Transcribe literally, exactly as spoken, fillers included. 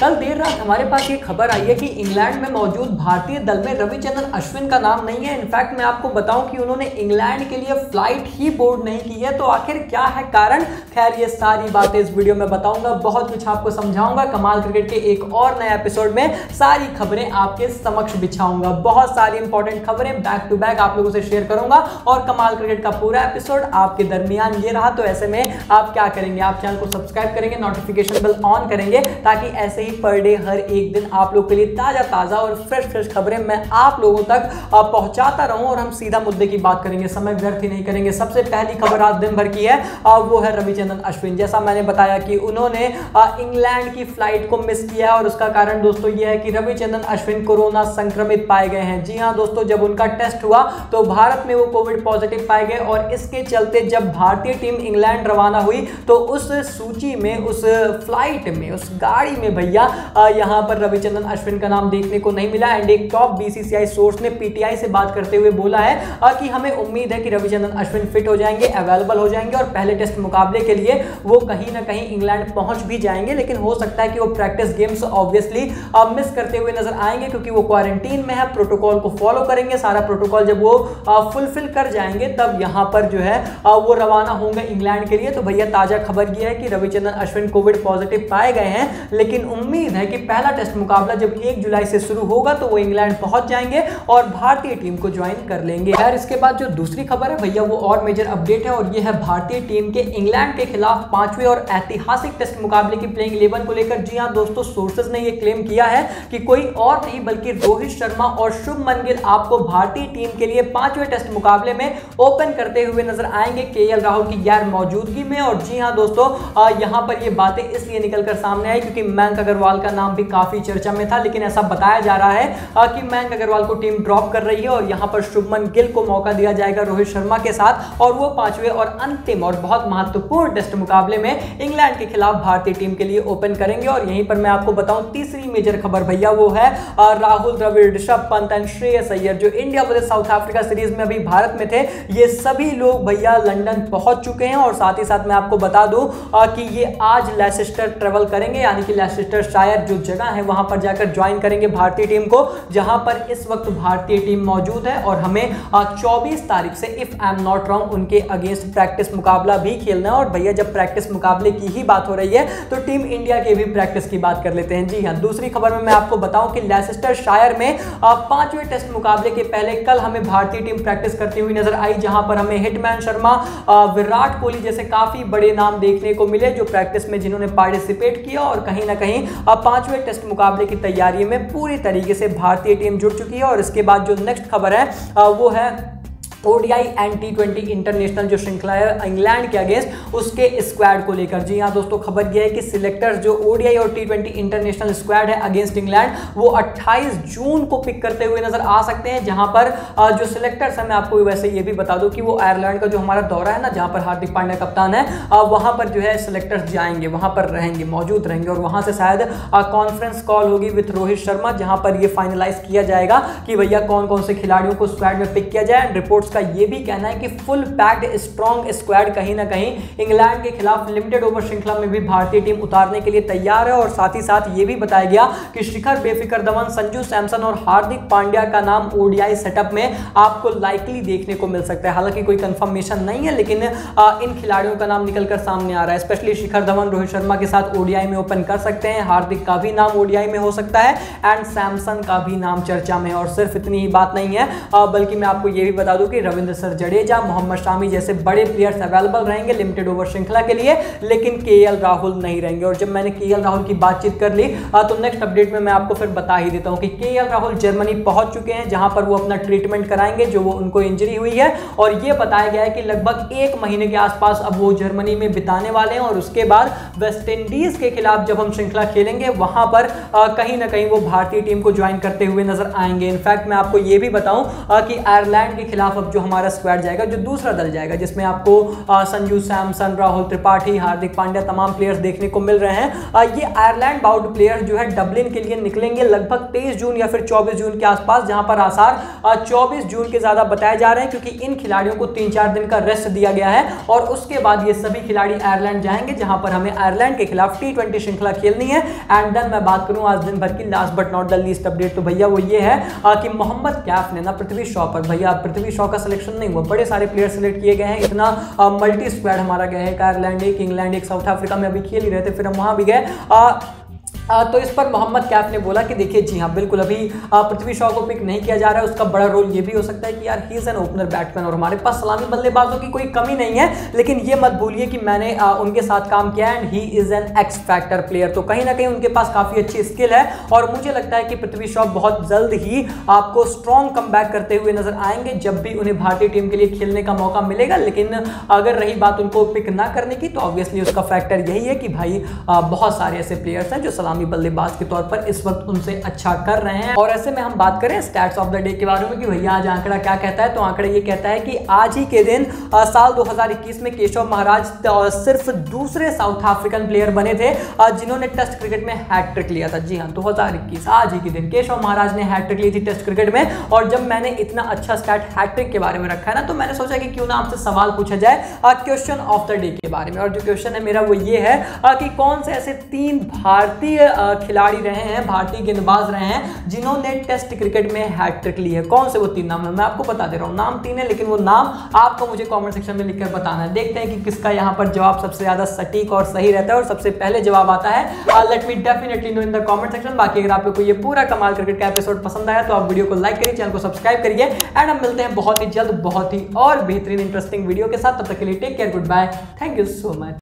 कल देर रात हमारे पास ये खबर आई है कि इंग्लैंड में मौजूद भारतीय दल में रविचंद्रन अश्विन का नाम नहीं है। इनफैक्ट मैं आपको बताऊं कि उन्होंने इंग्लैंड के लिए फ्लाइट ही बोर्ड नहीं की है। तो आखिर क्या है कारण? खैर ये सारी बातें इस वीडियो में बताऊंगा, बहुत कुछ आपको समझाऊंगा। कमाल क्रिकेट के एक और नए एपिसोड में सारी खबरें आपके समक्ष बिछाऊंगा। बहुत सारी इंपॉर्टेंट खबरें बैक टू बैक आप लोगों से शेयर करूंगा और कमाल क्रिकेट का पूरा एपिसोड आपके दरमियान ये रहा। तो ऐसे में आप क्या करेंगे, आप चैनल को सब्सक्राइब करेंगे, नोटिफिकेशन बेल ऑन करेंगे, ताकि ऐसे ही पर डे हर एक दिन आप लोग के लिए ताजा ताजा और फ्रेश फ्रेश खबरें मैं आप लोगों तक पहुंचाता रहूं और हम सीधा मुद्दे की बात करेंगे, समय व्यर्थ ही नहीं करेंगे। सबसे पहली खबर आज दिन भर की है, वो है रविचंद्रन अश्विन। जैसा मैंने बताया कि उन्होंने इंग्लैंड की फ्लाइट को मिस किया है और उसका कारण दोस्तों ये है कि रविचंद्रन अश्विन कोरोना संक्रमित पाए गए हैं। जी हां दोस्तों, जब उनका टेस्ट हुआ तो भारत में वो कोविड पॉजिटिव पाए गए और इसके चलते जब भारतीय टीम इंग्लैंड रवाना हुई तो उस सूची में, उस फ्लाइट में, उस गाड़ी में भैया यहां पर रविचंद्रन अश्विन का नाम देखने को नहीं मिला। एंड एक टॉप बीसीसीआई सोर्स ने पीटीआई से बात करते हुए बोला है कि हमें उम्मीद है कि रविचंद्रन अश्विन फिट हो जाएंगे, अवेलेबल हो जाएंगे और पहले टेस्ट मुकाबले के लिए वो कहीं ना कहीं इंग्लैंड पहुंच भी जाएंगे। लेकिन हो सकता है कि वो प्रैक्टिस गेम्स ऑब्वियसली मिस करते हुए नजर आएंगे, क्योंकि वो क्वारंटीन में है, प्रोटोकॉल को फॉलो करेंगे। सारा प्रोटोकॉल जब वो फुलफिल कर जाएंगे तब यहां पर जो है वो रवाना होंगे इंग्लैंड के लिए। तो भैया ताजा खबर यह है कि रविचंद्रन अश्विन कोविड पॉजिटिव पाए गए हैं, लेकिन उम्मीद है कि पहला टेस्ट मुकाबला जब एक जुलाई से शुरू होगा तो वो इंग्लैंड पहुंच जाएंगे और भारतीय टीम को ज्वाइन कर लेंगे। खैर इसके बाद जो दूसरी खबर है भैया वो और मेजर अपडेट है और ये है भारतीय टीम के इंग्लैंड के खिलाफ पांचवें और ऐतिहासिक टेस्ट मुकाबले की प्लेइंग इलेवन को लेकर। जी हां दोस्तों, सोर्सेज ने ये क्लेम किया है कि कोई और नहीं बल्कि रोहित शर्मा और शुभमन गिल आपको भारतीय टीम के लिए पांचवें टेस्ट मुकाबले में ओपन करते हुए नजर आएंगे केएल राहुल की गैर मौजूदगी में। और जी हां दोस्तों, यहां पर ये बातें इसलिए निकलकर सामने आई क्योंकि मयंक अग्रवाल का नाम भी काफी चर्चा में था, लेकिन ऐसा बताया जा रहा है कि मयंक अग्रवाल को टीम ड्रॉप कर रही है और यहां पर शुभमन गिल को मौका दिया जाएगा रोहित शर्मा के साथ और वो पांचवें और अंतिम और बहुत महत्वपूर्ण टेस्ट मुकाबले में इंग्लैंड के खिलाफ भारतीय टीम के लिए ओपन करेंगे। और यहीं पर मैं आपको बताऊं तीसरी मेजर खबर भैया वो है राहुल द्रविड़, ऋषभ पंत एंड श्रेयस अय्यर जो India versus South Africa series में अभी भारत में थे, ये सभी लोग भैया लंदन पहुंच चुके हैं। और साथ ही साथ मैं आपको बता दूं कि ये आज लेसेस्टर ट्रेवल करेंगे, यानी कि लेसेस्टर शायर जो जगह है वहां पर जाकर ज्वाइन करेंगे भारतीय टीम को, जहां पर इस वक्त भारतीय टीम मौजूद है। और हमें चौबीस तारीख से if I am not wrong उनके अगेंस्ट प्रैक्टिस मुकाबला भी खेलना है। और भैया जब प्रैक्टिस मुकाबले की ही बात हो रही है तो टीम इंडिया के भी प्रैक्टिस की बात कर लेते हैं। जी हां, दूसरी खबर में मैं आपको बताऊं कि लेसेस्टर शायर में पांचवें टेस्ट मुकाबले के पहले कल हमें भारतीय टीम प्रैक्टिस करती हुई नजर आई, जहां पर हमें हिटमैन शर्मा, विराट कोहली जैसे काफी बड़े नाम देखने को मिले जो प्रैक्टिस में जिन्होंने पार्टिसिपेट किया। और कहीं ना कहीं पांचवें टेस्ट मुकाबले की तैयारी में पूरी तरीके से भारतीय टीम जुट चुकी है। और इसके बाद जो नेक्स्ट खबर है वो है ODI and T twenty international जो श्रृंखला है इंग्लैंड के अगेंस्ट उसके स्क्वाड को लेकर। जी हां दोस्तों, खबर यह है कि सिलेक्टर्स जो ओडीआई और टी ट्वेंटी इंटरनेशनल स्क्वाड है अगेंस्ट इंग्लैंड वो अट्ठाईस जून को पिक करते हुए नजर आ सकते हैं। जहां पर जो सिलेक्टर्स है, मैं आपको वैसे ये भी बता दूं कि वो आयरलैंड का जो हमारा दौरा है ना, जहां पर हार्दिक पांड्या कप्तान है, वहां पर जो है सिलेक्टर्स जाएंगे, वहां पर रहेंगे, मौजूद रहेंगे और वहां से शायद कॉन्फ्रेंस कॉल होगी विथ रोहित शर्मा, जहां पर ये फाइनलाइज किया जाएगा कि भैया कौन कौन से खिलाड़ियों को स्क्वाड में पिक किया जाए। रिपोर्ट्स का ये भी कहना है कि फुल पैक्ड स्ट्रॉन्ग स्क्वाड कहीं ना कहीं इंग्लैंड के खिलाफ लिमिटेड ओवर श्रृंखला में भी भारतीय टीम उतारने के लिए तैयार है। और साथ ही साथ ये भी बताया गया कि शिखर बेफिकर धवन, संजू सैमसन और हार्दिक पांड्या का नाम ओडीआई सेटअप में आपको लाइकली देखने को मिल सकता है। हालांकि कोई कंफर्मेशन नहीं है, लेकिन इन खिलाड़ियों का नाम निकलकर सामने आ रहा है। स्पेशली शिखर धवन रोहित शर्मा के साथ ओडीआई में ओपन कर सकते हैं, हार्दिक का भी नाम ओडीआई में हो सकता है एंड सैमसन का भी नाम चर्चा में। और सिर्फ इतनी ही बात नहीं है, बल्कि मैं आपको यह भी बता दूं कि रविंद्र जडेजा, मोहम्मद शामी जैसे बड़े प्लेयर्स अवेलेबल रहेंगे लिमिटेड ओवर श्रृंखला के लिए, लेकिन केएल राहुल नहीं रहेंगे। और जब मैंने केएल राहुल की बातचीत कर ली तो नेक्स्ट अपडेट में मैं आपको फिर बता ही देता हूं कि केएल राहुल जर्मनी पहुंच चुके हैं, जहां पर वो अपना ट्रीटमेंट कराएंगे जो वो उनको इंजरी हुई है। और ये बताया गया है कि लगभग एक महीने के आसपास अब वो जर्मनी में बिताने वाले हैं और उसके बाद वेस्ट इंडीज के खिलाफ जब हम श्रृंखला खेलेंगे वहां पर कहीं ना कहीं वो भारतीय टीम को ज्वाइन करते हुए नजर आएंगे। इनफैक्ट मैं आपको ये भी बताऊं कि आयरलैंड के खिलाफ अब जो हमारा स्क्वाड जाएगा, जो दूसरा दल जाएगा, जिसमें आपको संजू सैमसन, राहुल त्रिपाठी, हार्दिक पांड्या तमाम प्लेयर्स देखने को मिल रहे हैं। ये आयरलैंड बाउंड प्लेयर जो है डबलिन के लिए निकलेंगे लगभग तेईस जून या फिर चौबीस जून के आसपास, जहां पर आसार चौबीस जून के ज्यादा बताए जा रहे हैं, क्योंकि इन खिलाड़ियों को तीन चार दिन का रेस्ट दिया गया है और उसके बाद ये सभी खिलाड़ी आयरलैंड जाएंगे, जहां पर हमें आयरलैंड के खिलाफ टी ट्वेंटी श्रृंखला खेलनी है। एंड देन मैं बात करूं आज दिन भर की last but not the least update, तो भैया वो ये है कि मोहम्मद कैफ ने ना पृथ्वी शॉ पर, भैया पृथ्वी शॉ का सिलेक्शन नहीं हुआ, बड़े सारे प्लेयर सिलेक्ट किए गए हैं, इतना मल्टी स्क्वाड हमारा गया है, एक आयरलैंड, एक इंग्लैंड, एक साउथ अफ्रीका में अभी खेल ही रहे थे, फिर हम वहां भी गए। आ, तो इस पर मोहम्मद कैफ ने बोला कि देखिए जी हाँ बिल्कुल, अभी पृथ्वी शॉ को पिक नहीं किया जा रहा है, उसका बड़ा रोल ये भी हो सकता है कि यार he is an opener batsman और हमारे पास सलामी बल्लेबाजों की कोई कमी नहीं है, लेकिन ये मत भूलिए कि मैंने आ, उनके साथ काम किया and he is an X factor player, तो कहीं ना कहीं उनके पास काफी अच्छी स्किल है और मुझे लगता है कि पृथ्वी शॉ बहुत जल्द ही आपको स्ट्रॉन्ग कमबैक करते हुए नजर आएंगे जब भी उन्हें भारतीय टीम के लिए खेलने का मौका मिलेगा। लेकिन अगर रही बात उनको पिक ना करने की, तो ऑब्वियसली उसका फैक्टर यही है कि भाई आ, बहुत सारे ऐसे प्लेयर्स हैं जो सलामी बल्लेबाज के तौर पर इस वक्त उनसे अच्छा कर रहे हैं। और ऐसे में हम बात करें स्टैट्स ऑफ द डे के बारे में कि भैया आज आंकड़ा क्या कहता है, तो आंकड़ा ये कहता है कि आज ही के दिन आ, साल दो हज़ार इक्कीस में केशव महाराज सिर्फ दूसरे साउथ अफ्रीकन प्लेयर बने थे आ, जिन्होंने टेस्ट क्रिकेट में हैट्रिक लिया था। जी हाँ, दो हज़ार इक्कीस आज ही के दिन केशव महाराज ने हैट्रिक ली थी टेस्ट क्रिकेट में। और जब मैंने इतना अच्छा स्टैट हैट्रिक के बारे में रखा है ना, तो मैंने सोचा कि क्यों ना आपसे सवाल पूछा जाए क्वेश्चन ऑफ द डे के बारे में। और जो क्वेश्चन है मेरा वो ये है आ, कि कौन से ऐसे तीन भारतीय खिलाड़ी रहे हैं, भारतीय गेंदबाज रहे हैं जिन्होंने टेस्ट क्रिकेट में हैट्रिक ली है, कौन से वो तीन नाम है, मैं आपको बता दे रहा हूं, नाम तीन है लेकिन वो नाम आपको मुझे कमेंट सेक्शन में लिखकर बताना है। देखते हैं कि किसका यहां पर जवाब सबसे ज्यादा सटीक और सही रहता है और सबसे पहले जवाब आता है। Let me definitely know in the comment section. बाकी अगर आप लोग को ये पूरा कमाल क्रिकेट का एपिसोड पसंद आया तो आप वीडियो को लाइक करिए, चैनल को सब्सक्राइब करिए एंड हम मिलते हैं बहुत ही जल्द बहुत ही और बेहतरीन इंटरेस्टिंग वीडियो के साथ। तब तक के लिए take care, goodbye, thank you so much.